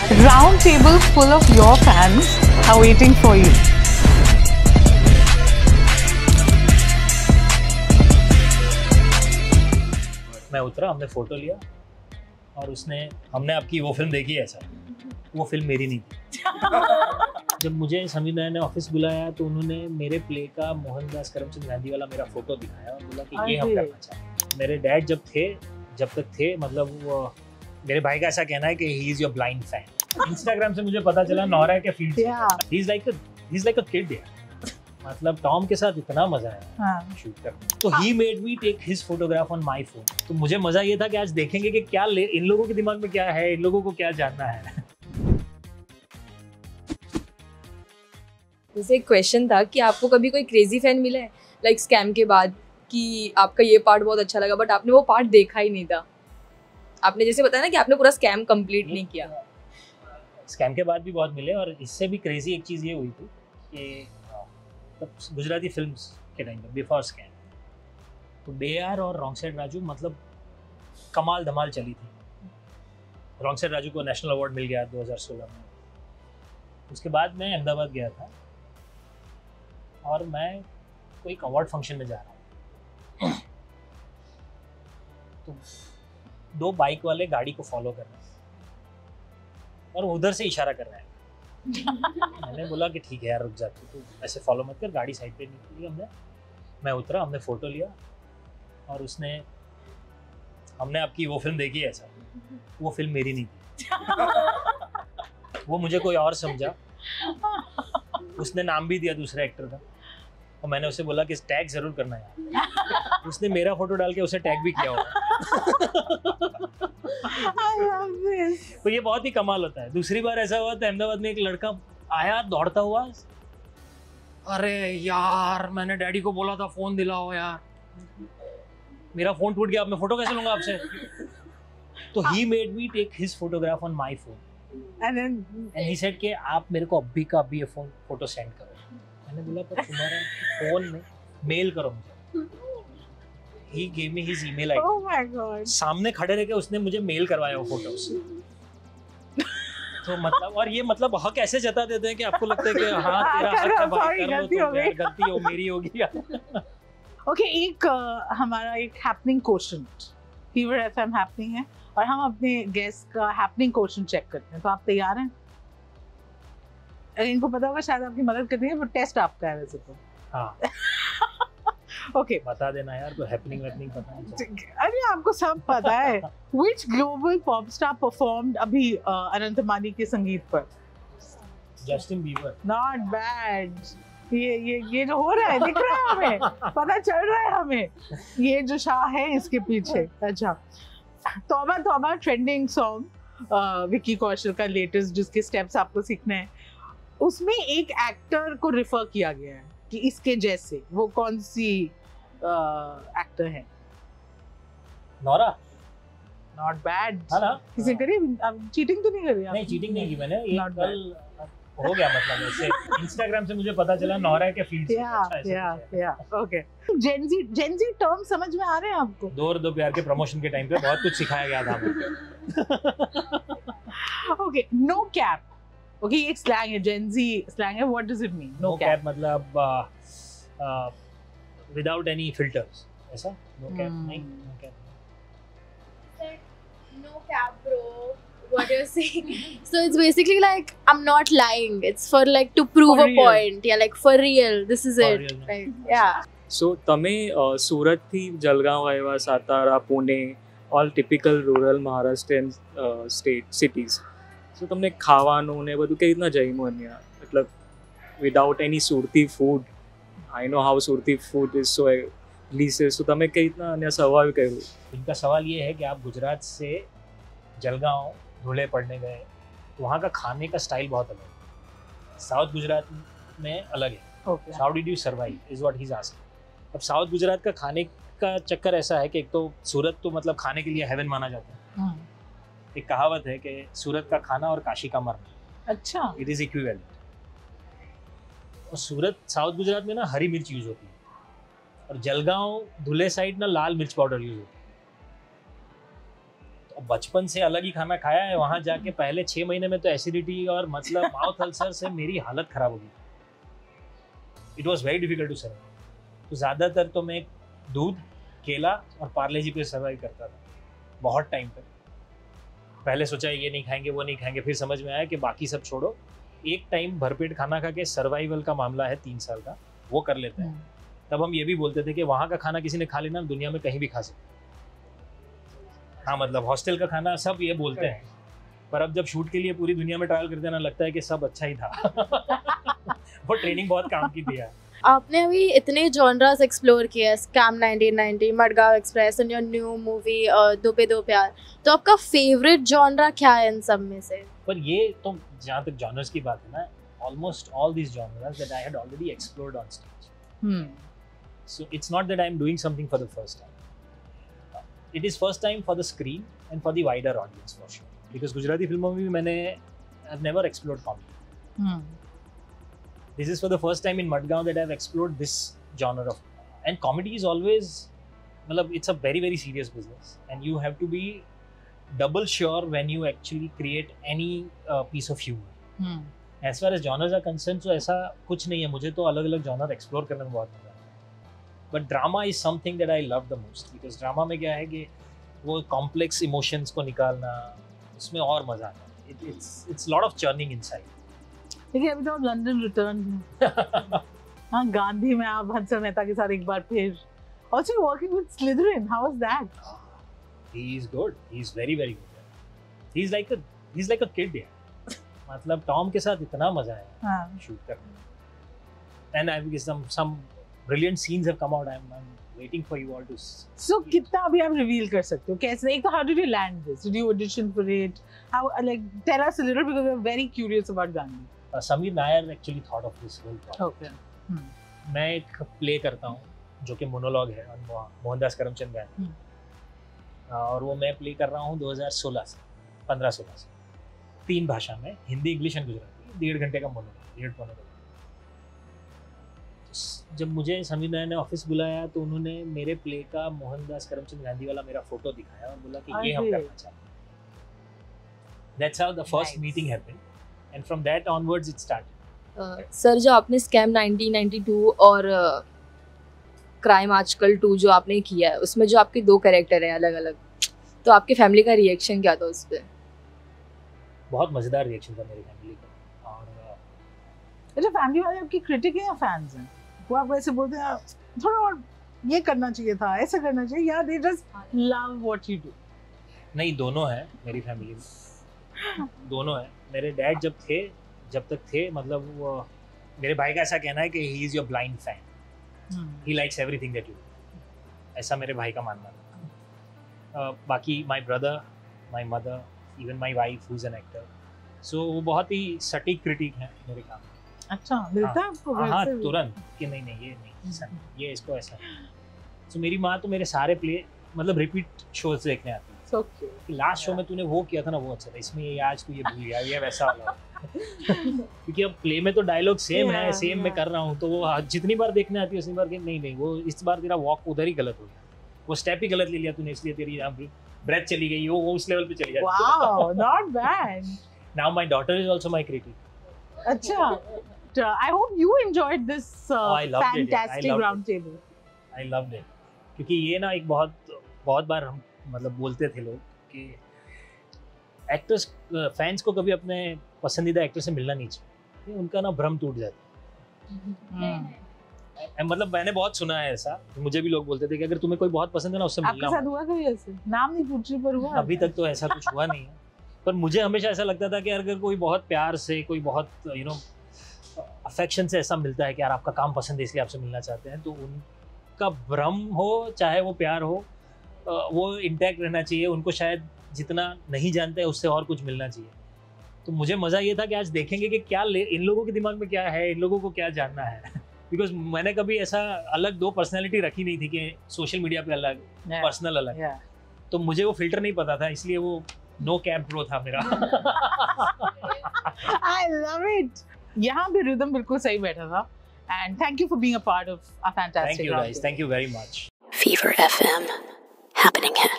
Round table full of your fans are waiting for you. मैं उतरा, हमने photo लिया और हमने आपकी वो फिल्म देखी है सर, वो फिल्म मेरी नहीं थी। जब मुझे समीर नायर ने ऑफिस बुलाया तो उन्होंने मेरे प्ले का मोहनदास करमचंद गांधी वाला मेरा फोटो दिखाया और बोला कि ये हम करना चाहते। मेरे डैड जब तक थे मतलब वो मेरे भाई का ऐसा कहना है कि he is your blind fan. Instagram से मुझे पता चला नौरा के field he is like a kid यार, मतलब टॉम के साथ इतना मजा आया शूट करने। तो he made me take his photograph on my phone. तो मुझे मजा ये था कि आज देखेंगे कि क्या इन लोगों के दिमाग में क्या है, इन लोगों को क्या जानना है। जैसे एक क्वेश्चन था कि आपको कभी कोई क्रेजी फैन मिला है लाइक स्कैम के बाद कि आपका ये पार्ट बहुत अच्छा लगा बट आपने वो पार्ट देखा ही नहीं था? आपने जैसे बताया ना कि आपने पूरा स्कैम कंप्लीट नहीं किया। स्कैम के बाद भी बहुत मिले और इससे भी क्रेजी एक चीज़ ये हुई थी कि गुजराती फिल्म्स के टाइम पे बिफोर स्कैम तो बेयार और रॉन्ग साइड राजू मतलब कमाल धमाल चली थी। रॉन्ग साइड राजू को नेशनल अवार्ड मिल गया 2016 में। उसके बाद मैं अहमदाबाद गया था और मैं कोई अवार्ड फंक्शन में जा रहा हूँ तो 2 बाइक वाले गाड़ी को फॉलो कर रहे हैं और उधर से इशारा कर रहे हैं। मैंने बोला कि ठीक है यार रुक जा, तू ऐसे फॉलो मत कर, गाड़ी साइड पे निकली। मैं उतरा, हमने फोटो लिया और हमने आपकी वो फिल्म देखी है सर, वो फिल्म मेरी नहीं थी। वो मुझे कोई और समझा, उसने नाम भी दिया दूसरे एक्टर का और मैंने उसे बोला कि टैग जरूर करना यार। उसने मेरा फोटो डाल के उसे टैग भी किया होगा। तो ये बहुत ही कमाल होता है। दूसरी बार ऐसा हुआ था अहमदाबाद में, एक लड़का आया दौड़ता हुआ, अरे यार मैंने डैडी को बोला था फोन दिलाओ यार, मेरा फोन टूट गया, अब मैं फोटो कैसे लूंगा आपसे। तो he made me take his photograph on my phone and he said कि आप मेरे को अभी का अभी ये फोटो सेंड करो। मैंने बोला पर तुम्हारा फोन में मेल करो मुझे। He gave me his email ID. Oh my God. सामने खड़े रह के उसने मुझे मेल करवाया वो फोटोस। तो मतलब और ये मतलब हक ऐसे जता देते हैं कि आपको लगता है कि हाँ तेरा हक है भाई, कर लो, तो गलती हो मेरी होगी। ओके, एक हमारा एक happening question fever FM happening है और हम अपने गेस्ट का हैपनिंग क्वेश्चन चेक करते हैं। तो आप तैयार हैं? इनको पता होगा शायद आपकी मदद करनी है, बट टेस्ट आपका है वैसे तो। हाँ ओके बता देना यार, कोई हैपनिंग पता नहीं। अरे आपको सब पता है। Which global pop star performed अभी अनंत अंबानी के संगीत पर? Justin Bieber. Not bad. ये जो हो रहा है दिख रहा है हमें, पता चल रहा है हमें, ये जो शाह है इसके पीछे। अच्छा, तौबा तौबा ट्रेंडिंग सॉन्ग विकी कौशल का लेटेस्ट जिसके स्टेप्स आपको सीखने हैं, उसमें एक एक्टर को रिफर किया गया है कि इसके जैसे, वो कौन सी एक्टर है? नौरा। Not bad. हाँ ना, किसी करी आप चीटिंग तो नहीं करी? नहीं चीटिंग नहीं की मैंने, ये कल हो गया मतलब ऐसे इंस्टाग्राम से मुझे पता चला नौरा के फील्ड से। या ओके। जेनजी टर्म समझ में आ रहे हैं आपको? दो प्यार के प्रमोशन के टाइम पे बहुत कुछ सिखाया गया था हमें। Okay, no cap. ओके, ये एक स्लैंग है, जेनजी स्लैंग है। What does it mean no cap? मतलब विदाउट एनी फिल्टर्स, ऐसा? नो कैप नहीं, no cap. No cap, bro. What you're saying? So it's basically like I'm not lying. It's for like to prove a point. Yeah, like for real. This is it. Like, yeah. So તમે સુરત થી જલગાંવ આવ્યા, Satara, Pune, all typical rural Maharashtrian cities. So તમને ખાવાનું ને બધું કેવી રીતના જમ્યું અહીંયા? मतलब without any Surti food. I know how Surti food is so delicious. So તમે કેવી રીતના અહીંયા સર્વાइव કર્યું? इनका सवाल ये है कि आप गुजरात से जलगांव धुले पढ़ने गए, तो वहाँ का खाने का स्टाइल बहुत अलग है, साउथ गुजरात में अलग है। How did you survive is what he is asking. अब साउथ गुजरात का खाने का चक्कर ऐसा है कि एक तो सूरत तो मतलब खाने के लिए हेवन माना जाता है। एक कहावत है कि सूरत का खाना और काशी का मरना, अच्छा, इट इज इक्विवेलेंट। और सूरत साउथ गुजरात में ना हरी मिर्च यूज होती है और जलगांव धुले साइड ना लाल मिर्च पाउडर यूज होती है। तो बचपन से अलग ही खाना खाया है, वहाँ जाके पहले 6 महीने में तो एसिडिटी और मतलब माउथ अल्सर से मेरी हालत खराब हो गई। It was very difficult to survive. तो ज़्यादातर तो मैं दूध, केला और पार्ले जी पे सर्वाइव करता था बहुत टाइम तक। पहले सोचा ये नहीं खाएंगे वो नहीं खाएंगे, फिर समझ में आया कि बाकी सब छोड़ो, एक टाइम भरपेट खाना खा के सर्वाइवल का मामला है 3 साल का, वो कर लेते हैं। तब हम ये भी बोलते थे कि वहाँ का खाना किसी ने खा लेना दुनिया में कहीं भी खा सकते। हाँ मतलब हॉस्टल का खाना सब ये बोलते हैं, पर अब जब शूट के लिए पूरी दुनिया में ट्रायल करते हैं ना, लगता है कि सब अच्छा ही था। वो ट्रेनिंग बहुत काम की थी यार। आपने अभी इतने जॉनरास एक्सप्लोर किए, scam 1990, Madgaon express and your new movie दो पे दो प्यार, तो आपका फेवरेट जॉनरा क्या है इन सब में से? पर ये तो जहाँ तक जॉनर्स की बात है ना, almost all these genres that I had already explored on stage. So it's not that I'm doing something for the first time. It is first time for the screen and for the wider audience for sure. Because Gujarati filmों में भी मैंने I've never explored comedy. This is for the first time in Madgaon that I've explored this genre of, and comedy is always, मतलब it's a very very serious business and you have to be double sure when you actually create any piece of humor. As far as genres are concerned, so ऐसा कुछ नहीं है, मुझे तो अलग अलग genre explore करने में बहुत मजा आता है। But drama is something that I love the most, because drama में क्या है कि वो कॉम्प्लेक्स इमोशंस को निकालना, उसमें और मजा आता है। It's lot of churning inside. देखिए अभी तो लंदन रिटर्न हाँ, गांधी में आप हंसर मेहता के साथ एक बार फिर, also working with Slytherin, how was that? He is good, he is very very good. He's like a kid यार। मतलब टॉम के साथ इतना मजा आया शूट करने में, and I guess some brilliant scenes have come out. I'm waiting for you all to see. So कितना अभी आप रिवील कर सकते हो कैसे? एक तो how did you land this? Did you audition for it? How, like tell us a little because we're very curious about Gandhi. Sameer Nair actually thought of this whole project. Okay. मैं एक play करता हूँ जो कि monologue है मोहनदास करमचंद गांधी, और वो मैं प्ले कर रहा हूँ 2016 से 15-16 से 3 भाषा में, हिंदी, इंग्लिश एंड गुजराती। 1.5 घंटे का मोनोलॉग, 1.5 घंटे। जब मुझे समीर नायर ने ऑफिस बुलाया तो उन्होंने मेरे प्ले का मोहनदास करमचंद गांधी वाला मेरा फोटो दिखाया और बोला कि ये हम करना चाहते हैं। That's how the first meeting happened, and from that onwards it started. Sir जो आपने स्कैम 1992 और क्राइम आजकल 2 जो आपने किया है, उसमें जो आपके 2 कैरेक्टर हैं अलग अलग, तो आपके फैमिली का रिएक्शन क्या था उस पर? बहुत मजेदार रिएक्शन था मेरी फैमिली का। और अच्छा, फैमिली वाले आपकी क्रिटिक हैं या फैंस हैं? वो आपको ऐसे बोलते हैं थोड़ा और ये करना चाहिए था, ऐसा करना चाहिए, या they just love what you do? नहीं, दोनों है मेरी फैमिली में, दोनों है। मेरे डैड जब तक थे मतलब वो, मेरे भाई का ऐसा कहना है कि he is your blind fan, he likes everything that you do, ऐसा मेरे भाई का मानना था। बाकी my brother, my mother, even my wife who is an actor, so वो बहुत ही सटीक क्रिटिक है मेरे काम में। अच्छा, मिलता है आपको? हाँ, तुरंत कि नहीं ये नहीं, ऐसा नहीं, ये इसको ऐसा। तो मेरी माँ तो मेरे सारे प्ले मतलब रिपीट शोज देखने आती है कि लास्ट शो में तूने वो किया था ना, वो अच्छा था, इसमें ये आज तू ये भूल गया, ये वैसा वाला। क्योंकि अब प्ले में तो डायलॉग सेम है, सेम मैं कर रहा हूँ, तो वो जितनी बार देखने आती है उतनी बार नहीं वो इस बार तेरा वॉक उधर ही गलत हो गया, वो स्टेप ही गलत ले लिया तूने, इसलिए तेरी ब्रेथ चली गई, वो उस लेवल पे चली जाती है। Wow, not bad. Now my daughter is also my critic. अच्छा, I hope you enjoyed this fantastic round table. I loved it. क्योंकि ये ना एक बहुत बार हम मतलब बोलते थे लोग कि एक्टर्स, फैंस को कभी अपने पसंदीदा एक्टर से मिलना नहीं चाहिए, उनका ना भ्रम टूट जाता है। मतलब मैंने बहुत सुना है ऐसा, मुझे भी लोग बोलते थे कि अगर तुम्हें कोई बहुत पसंद है ना उससे मिलना। आपके साथ हुआ कभी ऐसे? नाम नहीं पूछ रही पर हुआ? अभी तक तो ऐसा कुछ हुआ नहीं है, पर मुझे हमेशा ऐसा लगता था कि अगर कोई बहुत प्यार से, कोई बहुत अफेक्शन से ऐसा मिलता है कि यार आपका काम पसंद है इसलिए आपसे मिलना चाहते हैं, तो उनका भ्रम हो चाहे वो प्यार हो, वो इंटैक्ट रहना चाहिए। उनको शायद जितना नहीं जानते हैं उससे और कुछ मिलना चाहिए। तो मुझे मज़ा ये था कि आज देखेंगे कि क्या इन लोगों के दिमाग में क्या है, इन लोगों को क्या जानना है। बिकॉज मैंने कभी ऐसा अलग 2 पर्सनैलिटी रखी नहीं थी कि सोशल मीडिया पे अलग, पर्सनल अलग। तो मुझे वो फिल्टर नहीं पता था, इसलिए वो नो कैप ब्रो था मेरा। I love it. यहाँ पे रिदम बिल्कुल सही बैठा था, and thank you for being a part of a fantastic. Thank you guys, thank you very much. Fever FM, happening.